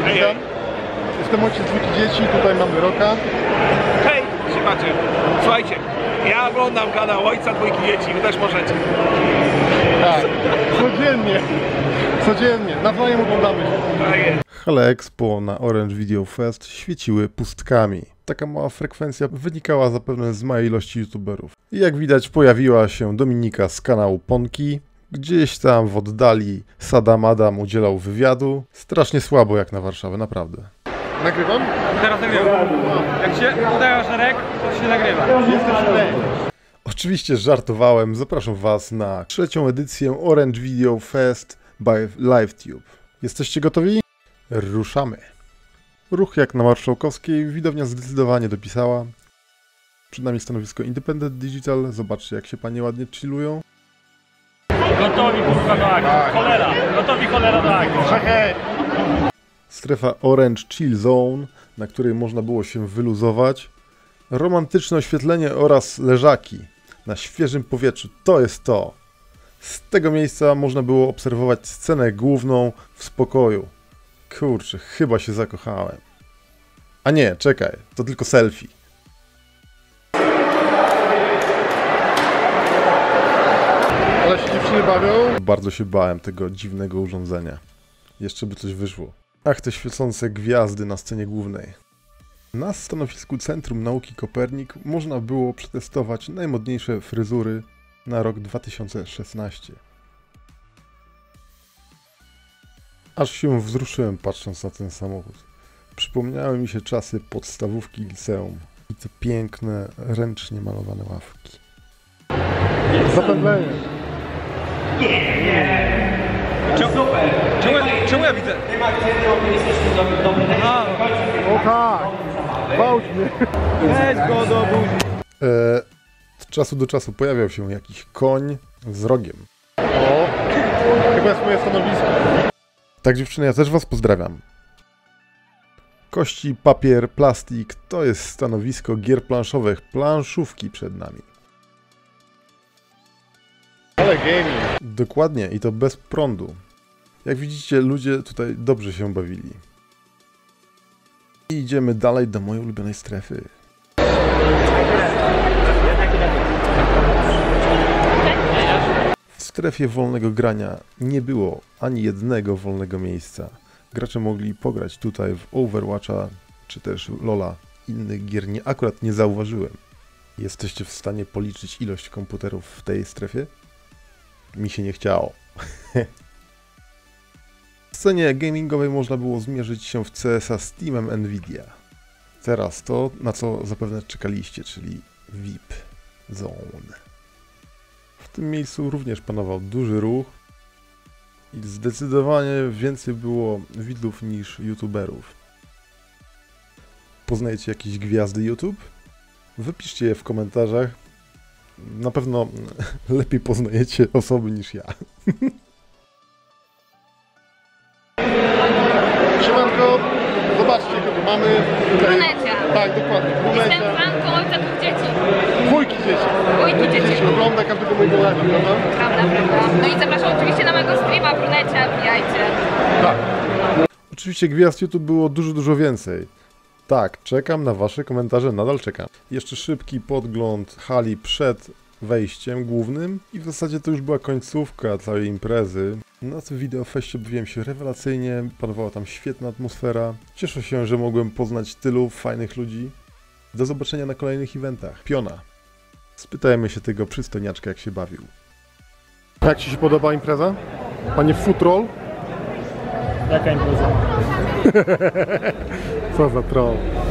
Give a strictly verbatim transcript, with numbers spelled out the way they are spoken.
Witam. Jestem ojciec dwójki dzieci, tutaj mamy Roka. Hej, słuchajcie, słuchajcie, ja oglądam kanał ojca dwójki dzieci, wy też możecie. Tak, codziennie, codziennie, nawzajem oglądamy się. Tak jest. Hale Expo na Orange Video Fest świeciły pustkami. Taka mała frekwencja wynikała zapewne z małej ilości youtuberów. I jak widać pojawiła się Dominika z kanału Ponki. Gdzieś tam w oddali Sadam Adam udzielał wywiadu. Strasznie słabo jak na Warszawę, naprawdę. Nagrywam? Teraz nagrywam. Jak się udaje szereg, to się nagrywa. Jestem tutaj. Oczywiście żartowałem. Zapraszam Was na trzecią edycję Orange Video Fest by LiveTube. Jesteście gotowi? Ruszamy. Ruch jak na Marszałkowskiej. Widownia zdecydowanie dopisała. Przed nami stanowisko Independent Digital. Zobaczcie, jak się panie ładnie chillują. Gotowi kurwa do akcji. Cholera. Gotowi cholera do akcji. Hej. Strefa Orange Chill Zone, na której można było się wyluzować. Romantyczne oświetlenie oraz leżaki na świeżym powietrzu. To jest to. Z tego miejsca można było obserwować scenę główną w spokoju. Kurczę, chyba się zakochałem. A nie, czekaj, to tylko selfie. Ale się dziewczyny bawią. Bardzo się bałem tego dziwnego urządzenia. Jeszcze by coś wyszło. Ach, te świecące gwiazdy na scenie głównej. Na stanowisku Centrum Nauki Kopernik można było przetestować najmodniejsze fryzury na rok dwa tysiące szesnasty. Aż się wzruszyłem patrząc na ten samochód. Przypomniały mi się czasy podstawówki liceum i te piękne, ręcznie malowane ławki. Zapętlenie. Czemu, czemu, czemu ja widzę? A, O tak. Gwałć mnie. weź go do buzi. Eee, od czasu do czasu pojawiał się jakiś koń z rogiem. O, chyba jest moje stanowisko. Tak, dziewczyny, ja też Was pozdrawiam. Kości, papier, plastik to jest stanowisko gier planszowych. Planszówki przed nami. Ale gaming. Dokładnie, i to bez prądu. Jak widzicie, ludzie tutaj dobrze się bawili. I idziemy dalej do mojej ulubionej strefy. W strefie wolnego grania nie było ani jednego wolnego miejsca. Gracze mogli pograć tutaj w Overwatcha, czy też Lola. Innych gier nie, akurat nie zauważyłem. Jesteście w stanie policzyć ilość komputerów w tej strefie? Mi się nie chciało. W scenie gamingowej można było zmierzyć się w C S a z teamem Nvidia. Teraz to, na co zapewne czekaliście, czyli V I P Zone. W tym miejscu również panował duży ruch i zdecydowanie więcej było widzów niż youtuberów. Poznajecie jakieś gwiazdy YouTube? Wypiszcie je w komentarzach. Na pewno lepiej poznajecie osoby niż ja. Siemanko, zobaczcie kogo mamy. Brunecia. Tak, dokładnie. Jestem Brunecia. fanką ojca dwóch dzieci. Dwójki dzieci. Dwójki dzieci. Ogląda każdego mojego live'a, prawda? Prawda, prawda. No i zapraszam oczywiście na mojego streama Brunecia, wbijajcie. Tak. Oczywiście gwiazd YouTube było dużo, dużo więcej. Tak, czekam na wasze komentarze, nadal czekam. Jeszcze szybki podgląd hali przed wejściem głównym i w zasadzie to już była końcówka całej imprezy. Na tym wideofeście bawiłem się rewelacyjnie, panowała tam świetna atmosfera. Cieszę się, że mogłem poznać tylu fajnych ludzi. Do zobaczenia na kolejnych eventach. Piona. Spytajmy się tego przystojniaczka, jak się bawił. Jak ci się podoba impreza? Panie Futrol? Jaka impreza? Co za troll.